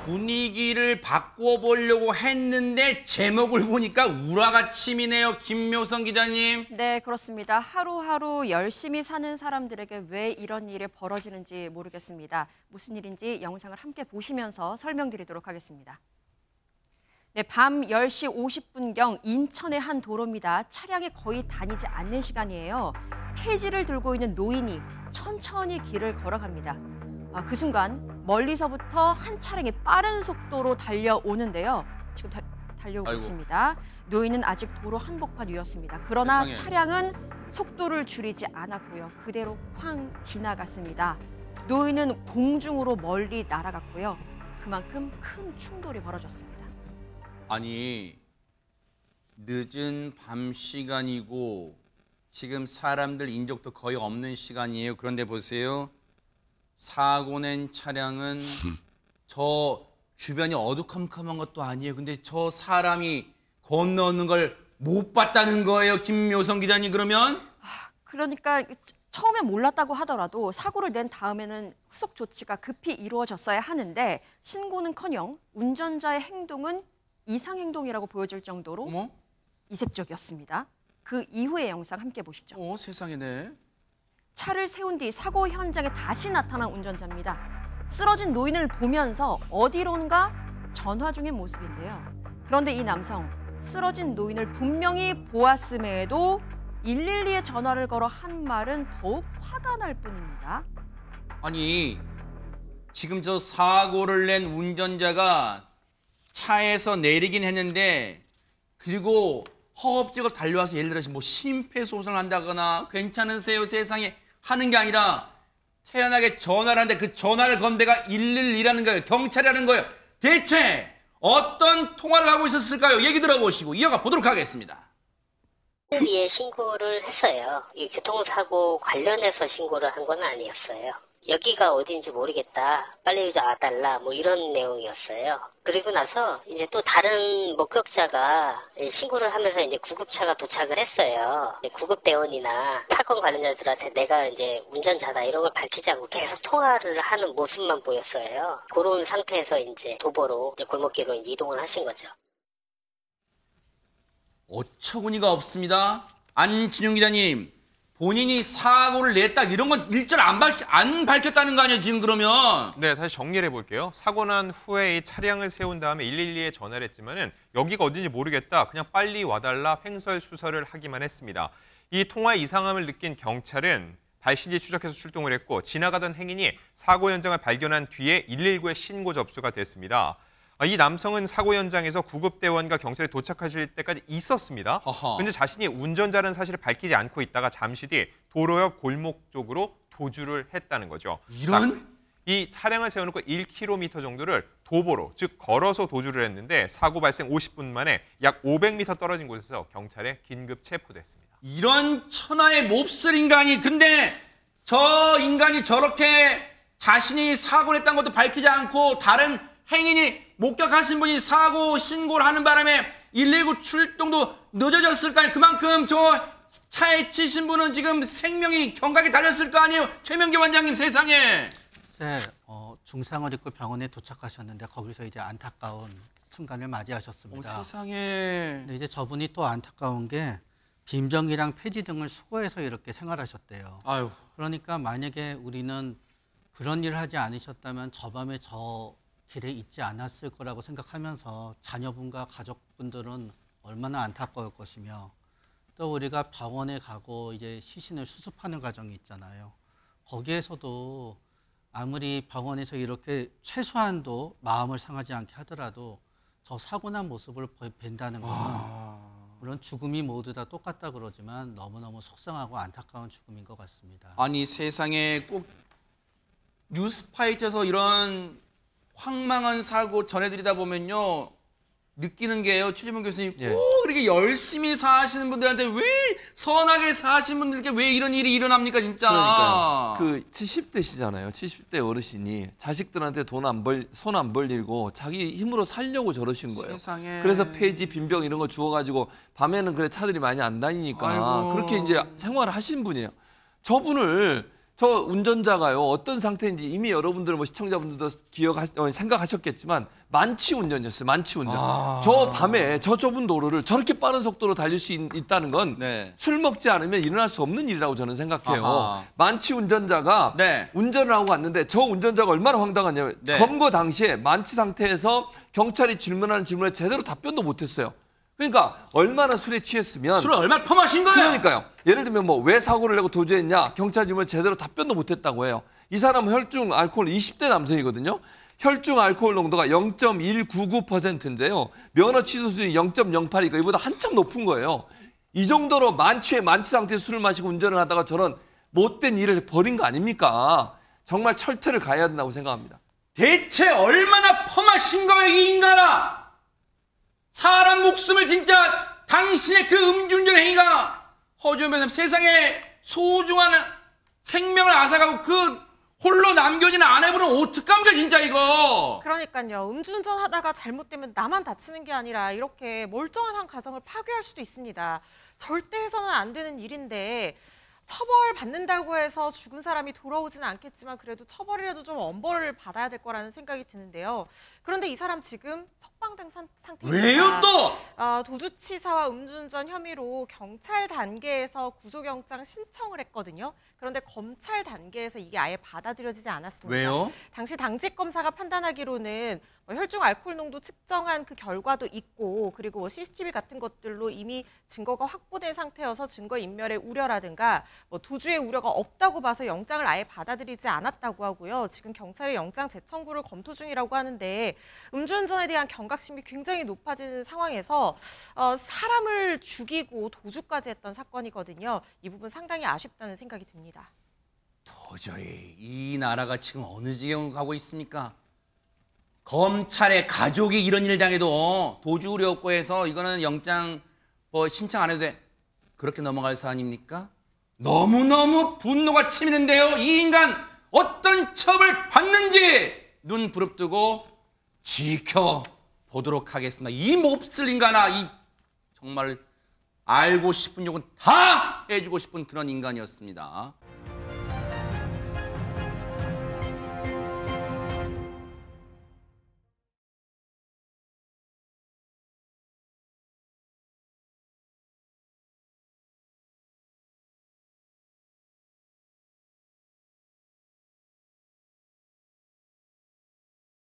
분위기를 바꿔보려고 했는데 제목을 보니까 우라가침이네요. 김묘성 기자님. 네, 그렇습니다. 하루하루 열심히 사는 사람들에게 왜 이런 일이 벌어지는지 모르겠습니다. 무슨 일인지 영상을 함께 보시면서 설명드리도록 하겠습니다. 네, 밤 10시 50분경 인천의 한 도로입니다. 차량이 거의 다니지 않는 시간이에요. 폐지를 들고 있는 노인이 천천히 길을 걸어갑니다. 그 순간 멀리서부터 한 차량이 빠른 속도로 달려오는데요. 지금 달려오고 아이고. 있습니다. 노인은 아직 도로 한복판 위였습니다. 그러나 세상에. 차량은 속도를 줄이지 않았고요. 그대로 쾅 지나갔습니다. 노인은 공중으로 멀리 날아갔고요. 그만큼 큰 충돌이 벌어졌습니다. 아니, 늦은 밤 시간이고 지금 사람들 인적도 거의 없는 시간이에요. 그런데 보세요. 사고 낸 차량은 저 주변이 어두컴컴한 것도 아니에요. 근데 저 사람이 건너는 걸 못 봤다는 거예요. 김묘성 기자님 그러면? 그러니까 처음에 몰랐다고 하더라도 사고를 낸 다음에는 후속 조치가 급히 이루어졌어야 하는데 신고는커녕 운전자의 행동은 이상행동이라고 보여질 정도로 어머? 이색적이었습니다. 그 이후의 영상 함께 보시죠. 세상에네. 차를 세운 뒤 사고 현장에 다시 나타난 운전자입니다. 쓰러진 노인을 보면서 어디론가 전화 중인 모습인데요. 그런데 이 남성, 쓰러진 노인을 분명히 보았음에도 112에 전화를 걸어 한 말은 더욱 화가 날 뿐입니다. 아니, 지금 저 사고를 낸 운전자가 차에서 내리긴 했는데 그리고 허겁지겁 달려와서 예를 들어서 뭐 심폐소생한다거나 괜찮으세요 세상에 하는 게 아니라 태연하게 전화를 하는데 그 전화를 건 데가 112라는 거예요. 경찰이라는 거예요. 대체 어떤 통화를 하고 있었을까요? 얘기 들어보시고 이어가 보도록 하겠습니다. 112에 신고를 했어요. 이 교통사고 관련해서 신고를 한 건 아니었어요. 여기가 어딘지 모르겠다. 빨리 좀 와달라. 뭐 이런 내용이었어요. 그리고 나서 이제 또 다른 목격자가 신고를 하면서 이제 구급차가 도착을 했어요. 구급대원이나 사건 관련자들한테 내가 이제 운전자다 이런 걸 밝히지 않고 계속 통화를 하는 모습만 보였어요. 그런 상태에서 이제 도보로 골목길로 이제 이동을 하신 거죠. 어처구니가 없습니다. 안진용 기자님, 본인이 사고를 냈다 이런 건 일절 안 밝혔다는 거 아니에요 지금 그러면? 네, 다시 정리를 해볼게요. 사고 난 후에 이 차량을 세운 다음에 112에 전화를 했지만은 여기가 어딘지 모르겠다. 그냥 빨리 와달라 횡설수설을 하기만 했습니다. 이 통화의 이상함을 느낀 경찰은 발신지 추적해서 출동을 했고 지나가던 행인이 사고 현장을 발견한 뒤에 119에 신고 접수가 됐습니다. 이 남성은 사고 현장에서 구급대원과 경찰이 도착하실 때까지 있었습니다. 그런데 자신이 운전자라는 사실을 밝히지 않고 있다가 잠시 뒤 도로 옆 골목 쪽으로 도주를 했다는 거죠. 이런? 자, 이 차량을 세워놓고 1km 정도를 도보로, 즉 걸어서 도주를 했는데 사고 발생 50분 만에 약 500m 떨어진 곳에서 경찰에 긴급 체포됐습니다. 이런 천하의 몹쓸 인간이, 근데 저 인간이 저렇게 자신이 사고를 했다는 것도 밝히지 않고 다른 행인이 목격하신 분이 사고 신고를 하는 바람에 119 출동도 늦어졌을 거 아니에요. 그만큼 저 차에 치신 분은 지금 생명이 경각에 달렸을 거 아니에요. 최명기 원장님 세상에. 네, 중상을 입고 병원에 도착하셨는데 거기서 이제 안타까운 순간을 맞이하셨습니다. 세상에. 근데 이제 저분이 또 안타까운 게 빈병이랑 폐지 등을 수거해서 이렇게 생활하셨대요. 아유. 그러니까 만약에 우리는 그런 일을 하지 않으셨다면 저 밤에 저 길에 있지 않았을 거라고 생각하면서 자녀분과 가족분들은 얼마나 안타까울 것이며 또 우리가 병원에 가고 이제 시신을 수습하는 과정이 있잖아요. 거기에서도 아무리 병원에서 이렇게 최소한도 마음을 상하지 않게 하더라도 저 사고 난 모습을 뵌다는 것은 물론 죽음이 모두 다 똑같다 그러지만 너무너무 속상하고 안타까운 죽음인 것 같습니다. 아니 세상에 꼭 뉴스파이트에서 이런 황망한 사고 전해드리다 보면요 느끼는 게요. 최재문 교수님 꼭 이렇게 열심히 사시는 분들한테 왜 선하게 사시는 분들께 왜 이런 일이 일어납니까 진짜. 그러니까 그 70대시잖아요. 70대 어르신이 자식들한테 손 안 벌리고 자기 힘으로 살려고 저러신 거예요. 세상에. 그래서 폐지, 빈병 이런 거 주워가지고 밤에는 그래 차들이 많이 안 다니니까 아이고. 그렇게 이제 생활을 하신 분이에요. 저분을 저 운전자가요 어떤 상태인지 이미 여러분들 뭐 시청자분들도 생각하셨겠지만 만취 운전이었어요. 만취 운전. 저 밤에 저 좁은 도로를 저렇게 빠른 속도로 달릴 수 있다는 건 술 네. 먹지 않으면 일어날 수 없는 일이라고 저는 생각해요. 아하. 만취 운전자가 네. 운전을 하고 갔는데 저 운전자가 얼마나 황당하냐면 네. 검거 당시에 만취 상태에서 경찰이 질문하는 질문에 제대로 답변도 못했어요. 그러니까 얼마나 술에 취했으면 술을 얼마나 퍼마신 거예요? 그러니까요. 예를 들면 뭐 왜 사고를 내고 도주했냐 경찰 질문 제대로 답변도 못했다고 해요. 이 사람은 혈중 알코올 20대 남성이거든요. 혈중 알코올 농도가 0.199%인데요. 면허 취소 수준이 0.08이니까 이보다 한참 높은 거예요. 이 정도로 만취 상태에서 술을 마시고 운전을 하다가 저런 못된 일을 벌인 거 아닙니까? 정말 철퇴를 가해야 된다고 생각합니다. 대체 얼마나 퍼마신 거예요, 이 인간아! 사람 목숨을 진짜 당신의 그 음주운전 행위가 허주면 세상에 소중한 생명을 앗아가고 그 홀로 남겨진 아내분은 어떡합니까 진짜 이거. 그러니까요. 음주운전 하다가 잘못되면 나만 다치는 게 아니라 이렇게 멀쩡한 한 가정을 파괴할 수도 있습니다. 절대 해서는 안 되는 일인데 처벌 받는다고 해서 죽은 사람이 돌아오지는 않겠지만 그래도 처벌이라도 좀 엄벌을 받아야 될 거라는 생각이 드는데요. 그런데 이 사람 지금 석방된 상태입니다. 왜요 또? 도주치사와 음주운전 혐의로 경찰 단계에서 구속영장 신청을 했거든요. 그런데 검찰 단계에서 이게 아예 받아들여지지 않았습니다. 왜요? 당시 당직 검사가 판단하기로는 혈중 알코올 농도 측정한 그 결과도 있고 그리고 CCTV 같은 것들로 이미 증거가 확보된 상태여서 증거 인멸의 우려라든가 도주의 우려가 없다고 봐서 영장을 아예 받아들이지 않았다고 하고요. 지금 경찰이 영장 재청구를 검토 중이라고 하는데 음주운전에 대한 경각심이 굉장히 높아지는 상황에서 사람을 죽이고 도주까지 했던 사건이거든요. 이 부분 상당히 아쉽다는 생각이 듭니다. 도저히 이 나라가 지금 어느 지경으로 가고 있습니까? 검찰의 가족이 이런 일 당해도 도주 우려 없고 해서 이거는 영장 신청 안 해도 돼. 그렇게 넘어갈 사안입니까? 너무너무 분노가 치미는데요. 이 인간 어떤 처벌 받는지 눈 부릅뜨고 지켜보도록 하겠습니다. 이 몹쓸 인간아, 이 정말 알고 싶은 욕은 다 해주고 싶은 그런 인간이었습니다.